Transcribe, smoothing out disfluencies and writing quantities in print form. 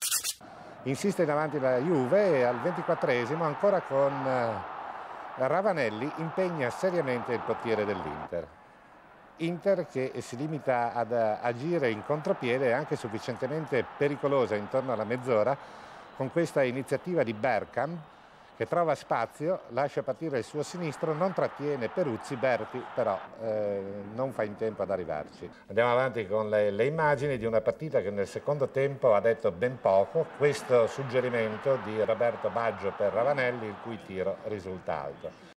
Insiste in avanti la Juve e al 24esimo ancora con Ravanelli impegna seriamente il portiere dell'Inter. Inter che si limita ad agire in contropiede anche sufficientemente pericolosa intorno alla mezz'ora con questa iniziativa di Bergkamp che trova spazio, lascia partire il suo sinistro, non trattiene Peruzzi, Berti però non fa in tempo ad arrivarci. Andiamo avanti con le immagini di una partita che nel secondo tempo ha detto ben poco, questo suggerimento di Roberto Baggio per Ravanelli il cui tiro risulta alto.